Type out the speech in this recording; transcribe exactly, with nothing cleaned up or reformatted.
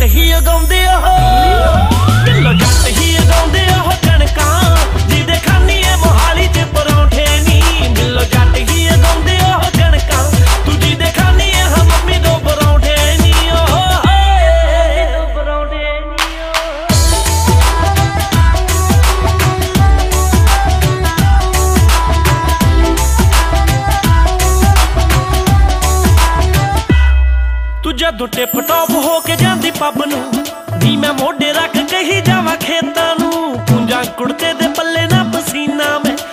ਹੀ ਉਗਾਉਂਦੇ ਉਹ ਬਿੱਲੋ ਜੱਟ ਹੀ ਉਗਾਉਂਦੇ ਉਹ ਕਣਕਾਂ ਜਿਹਦੇ ਖਾਨੀ ਏ ਮੋਹਾਲੀ ਚ ਪਰੌਂਠੇ ਨੀ ਬਿੱਲੋ ਜੱਟ ਹੀ ਉਗਾਉਂਦੇ ਉਹ ਕਣਕਾਂ ਤੂੰ ਜਿਹਦੇ ਖਾਨੀ ਏ ਹਾਂ ਮੰਮੀ ਦੋ ਪਰੌਂਠੇ ਨੀ ਉਹ ਦੋ ਪਰੌਂਠੇ ਨੀ ਤੂੰ ਜਦੋਂ ਟਿਪ ਟੌਪ ਹੋ ਕੇ ਜਾਂਦੀ ਪੱਬ ਨੂੰ ਨੀ ਮੈਂ ਮੋਢੇ ਰੱਖ ਕਹੀ ਜਾਵਾਂ ਖੇਤਾਂ ਨੂੰ ਪੁੰਜਾਂ ਕੁੜਤੇ ਦੇ ਪੱਲੇ ਨਾ ਪਸੀਨਾ ਮੈਂ